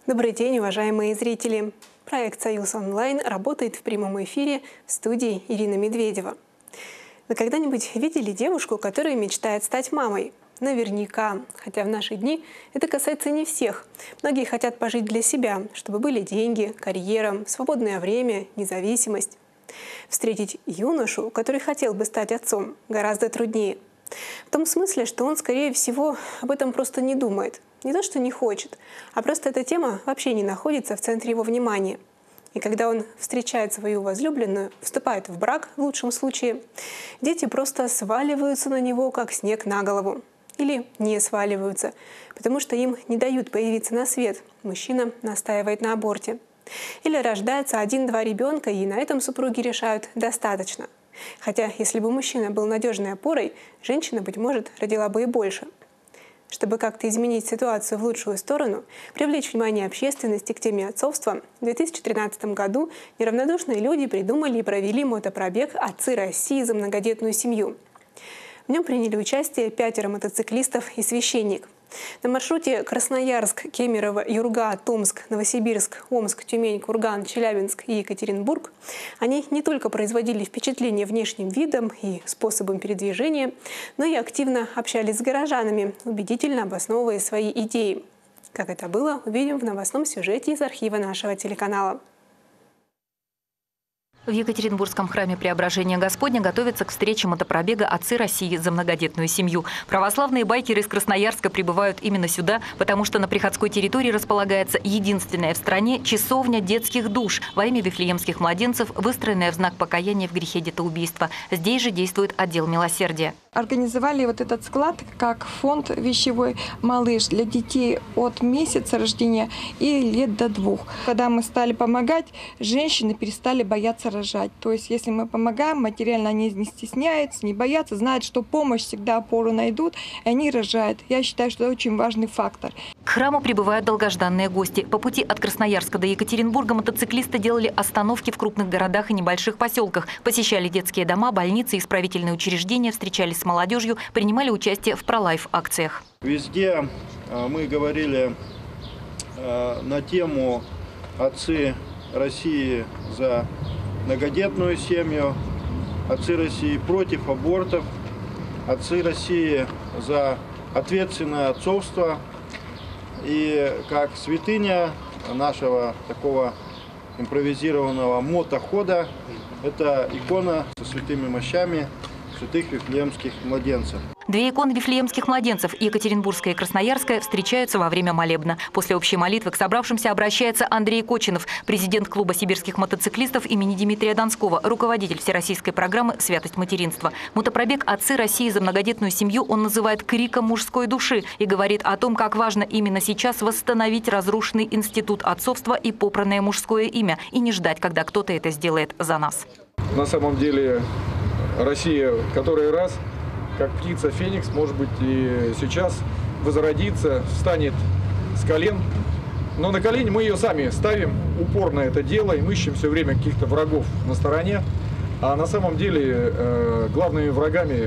Добрый день, уважаемые зрители! Проект «Союз онлайн» работает в прямом эфире в студии Ирина Медведева. Вы когда-нибудь видели девушку, которая мечтает стать мамой? Наверняка, хотя в наши дни это касается не всех. Многие хотят пожить для себя, чтобы были деньги, карьера, свободное время, независимость. Встретить юношу, который хотел бы стать отцом, гораздо труднее. В том смысле, что он, скорее всего, об этом просто не думает. Не то, что не хочет, а просто эта тема вообще не находится в центре его внимания. И когда он встречает свою возлюбленную, вступает в брак в лучшем случае, дети просто сваливаются на него, как снег на голову. Или не сваливаются, потому что им не дают появиться на свет. Мужчина настаивает на аборте. Или рождается 1-2 ребенка, и на этом супруги решают «достаточно». Хотя, если бы мужчина был надежной опорой, женщина, быть может, родила бы и больше. Чтобы как-то изменить ситуацию в лучшую сторону, привлечь внимание общественности к теме отцовства, в 2013 году неравнодушные люди придумали и провели мотопробег «Отцы России за многодетную семью». В нем приняли участие 5 мотоциклистов и священник. На маршруте Красноярск, Кемерово, Юрга, Томск, Новосибирск, Омск, Тюмень, Курган, Челябинск и Екатеринбург они не только производили впечатление внешним видом и способом передвижения, но и активно общались с горожанами, убедительно обосновывая свои идеи. Как это было, увидим в новостном сюжете из архива нашего телеканала. В Екатеринбургском храме Преображения Господня готовятся к встрече мотопробега «Отцы России за многодетную семью». Православные байкеры из Красноярска прибывают именно сюда, потому что на приходской территории располагается единственная в стране часовня детских душ во имя вифлеемских младенцев, выстроенная в знак покаяния в грехе детоубийства. Здесь же действует отдел милосердия. Организовали вот этот склад как фонд вещевой «Малыш» для детей от месяца рождения и лет до 2. Когда мы стали помогать, женщины перестали бояться рожать. То есть если мы помогаем, материально они не стесняются, не боятся, знают, что помощь всегда опору найдут, и они рожают. Я считаю, что это очень важный фактор. К храму прибывают долгожданные гости. По пути от Красноярска до Екатеринбурга мотоциклисты делали остановки в крупных городах и небольших поселках, посещали детские дома, больницы, исправительные учреждения, встречались с молодежью, принимали участие в пролайф-акциях. Везде мы говорили на тему «Отцы России за многодетную семью», «Отцы России против абортов», «Отцы России за ответственное отцовство». И как святыня нашего такого импровизированного мотохода – это икона со святыми мощами святых вифлеемских младенцев. 2 иконы вифлеемских младенцев, Екатеринбургская и Красноярская, встречаются во время молебна. После общей молитвы к собравшимся обращается Андрей Кочинов, президент клуба сибирских мотоциклистов имени Дмитрия Донского, руководитель всероссийской программы «Святость материнства». Мотопробег «Отцы России за многодетную семью» он называет криком мужской души и говорит о том, как важно именно сейчас восстановить разрушенный институт отцовства и попранное мужское имя, и не ждать, когда кто-то это сделает за нас. На самом деле Россия который раз, как птица Феникс, может быть, и сейчас возродится, встанет с колен. Но на колени мы ее сами ставим, упорно это делаем, ищем все время каких-то врагов на стороне. А на самом деле главными врагами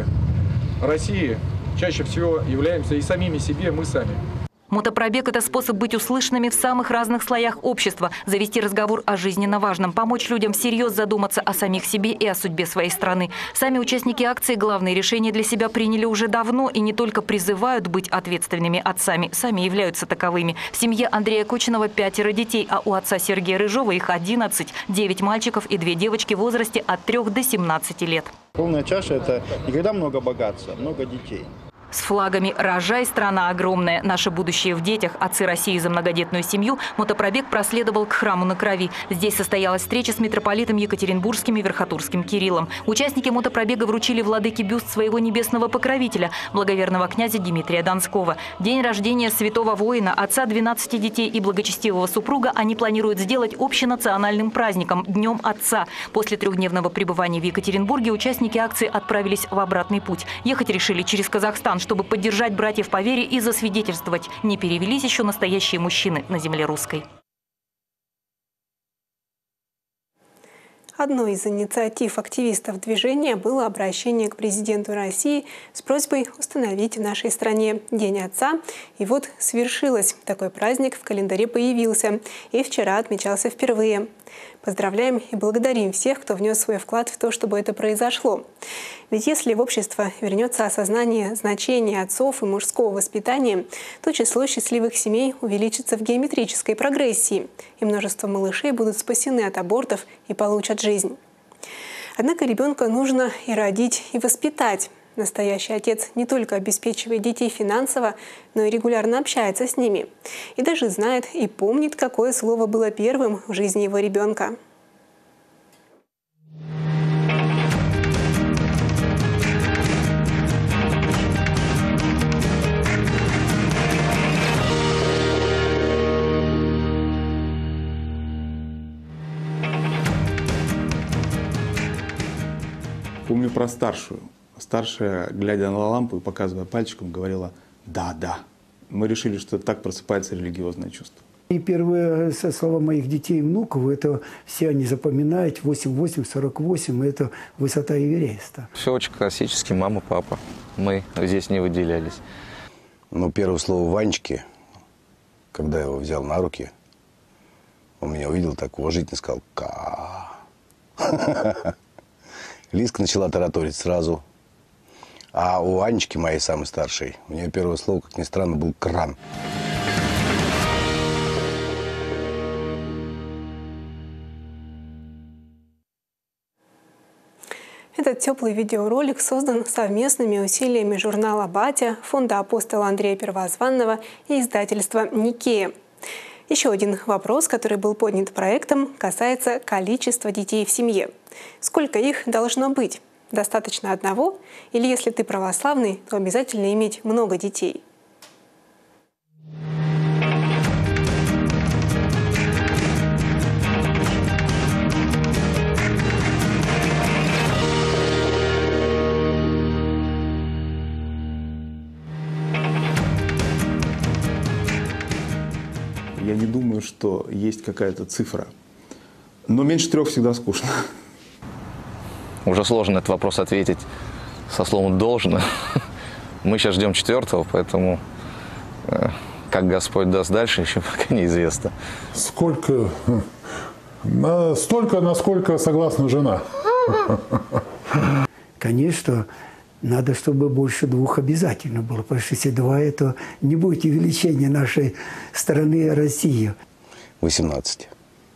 России чаще всего являемся и самими себе, мы сами. Мотопробег – это способ быть услышанными в самых разных слоях общества, завести разговор о жизненно важном, помочь людям всерьез задуматься о самих себе и о судьбе своей страны. Сами участники акции главные решения для себя приняли уже давно и не только призывают быть ответственными отцами, сами являются таковыми. В семье Андрея Кочинова 5 детей, а у отца Сергея Рыжова их 11, 9 мальчиков и 2 девочки в возрасте от 3 до 17 лет. Полная чаша – это не когда много богатства, а много детей. С флагами «Рожай, страна огромная! Наше будущее в детях! Отцы России за многодетную семью» мотопробег проследовал к храму на Крови. Здесь состоялась встреча с митрополитом Екатеринбургским и Верхотурским Кириллом. Участники мотопробега вручили владыке бюст своего небесного покровителя, благоверного князя Дмитрия Донского. День рождения святого воина, отца 12 детей и благочестивого супруга они планируют сделать общенациональным праздником – Днем Отца. После 3-дневного пребывания в Екатеринбурге участники акции отправились в обратный путь. Ехать решили через Казахстан, чтобы поддержать братьев по вере и засвидетельствовать, не перевелись еще настоящие мужчины на земле русской. Одной из инициатив активистов движения было обращение к президенту России с просьбой установить в нашей стране День отца. И вот свершилось. Такой праздник в календаре появился и вчера отмечался впервые. Поздравляем и благодарим всех, кто внес свой вклад в то, чтобы это произошло. Ведь если в общество вернется осознание значения отцов и мужского воспитания, то число счастливых семей увеличится в геометрической прогрессии, и множество малышей будут спасены от абортов и получат жизнь. Однако ребенка нужно и родить, и воспитать. Настоящий отец не только обеспечивает детей финансово, но и регулярно общается с ними. И даже знает и помнит, какое слово было первым в жизни его ребенка. Помню про старшую. Старшая, глядя на лампу и показывая пальчиком, говорила «да, да». Мы решили, что так просыпается религиозное чувство. И первые слова моих детей и внуков, это все они запоминают, 8-8, 48, это высота Эвереста. Все очень классически, мама, папа. Мы здесь не выделялись. Ну, первое слово Ванечки, когда я его взял на руки, он меня увидел, так уважительно сказал «ка». Лизка начала тараторить сразу. А у Анечки, моей самой старшей, у нее первое слово, как ни странно, был «кран». Этот теплый видеоролик создан совместными усилиями журнала «Батя», фонда апостола Андрея Первозванного и издательства «Никея». Еще один вопрос, который был поднят проектом, касается количества детей в семье. Сколько их должно быть? Достаточно одного? Или если ты православный, то обязательно иметь много детей? Я не думаю, что есть какая-то цифра. Но меньше 3 всегда скучно. Уже сложно на этот вопрос ответить со словом «должно». Мы сейчас ждем 4-го, поэтому как Господь даст дальше, еще пока неизвестно. Сколько? Столько, насколько согласна жена. Конечно, надо, чтобы больше 2 обязательно было, потому что если 2, это не будет увеличения нашей страны России. 18.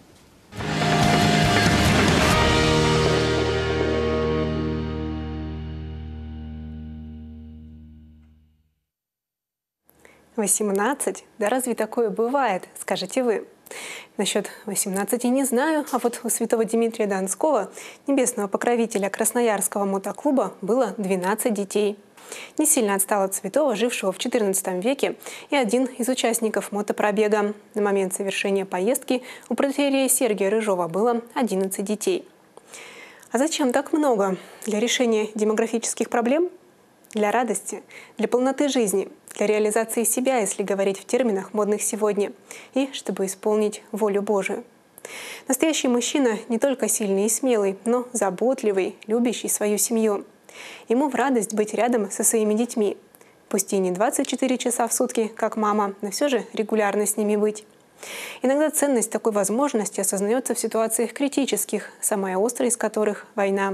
«18? Да разве такое бывает?» – скажете вы. Насчет 18 не знаю, а вот у святого Дмитрия Донского, небесного покровителя Красноярского мотоклуба, было 12 детей. Не сильно отстал от святого, жившего в XIV веке, и один из участников мотопробега. На момент совершения поездки у протоиерея Сергия Рыжова было 11 детей. А зачем так много? Для решения демографических проблем? Для радости? Для полноты жизни? Для реализации себя, если говорить в терминах модных сегодня, и чтобы исполнить волю Божию. Настоящий мужчина не только сильный и смелый, но заботливый, любящий свою семью. Ему в радость быть рядом со своими детьми. Пусть и не 24 часа в сутки, как мама, но все же регулярно с ними быть. Иногда ценность такой возможности осознается в ситуациях критических, самая острая из которых – война.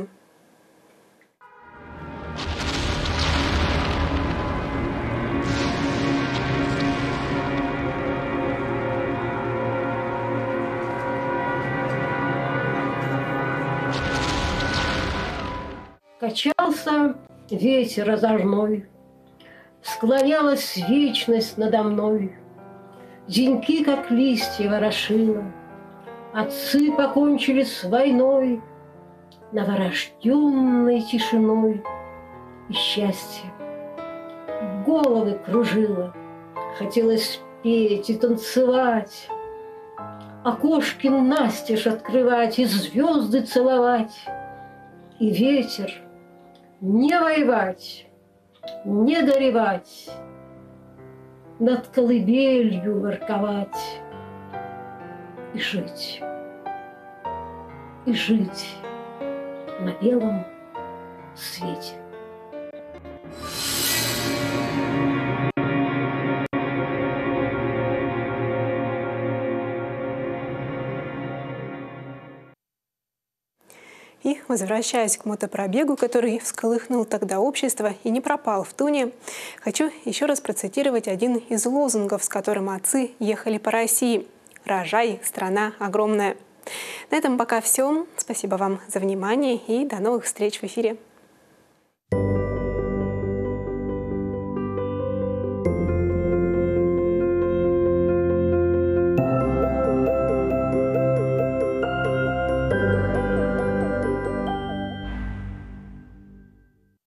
Качался ветер озорной, склонялась вечность надо мной. Деньки, как листья ворошила, отцы покончили с войной, новорожденной тишиной и счастье. Головы кружило, хотелось петь и танцевать, окошки настежь открывать и звезды целовать, и ветер не воевать, не горевать, над колыбелью ворковать и жить. и жить на белом свете. И, возвращаясь к мотопробегу, который всколыхнул тогда общество и не пропал в туне, хочу еще раз процитировать один из лозунгов, с которым отцы ехали по России. «Рожай, страна огромная». На этом пока все. Спасибо вам за внимание и до новых встреч в эфире.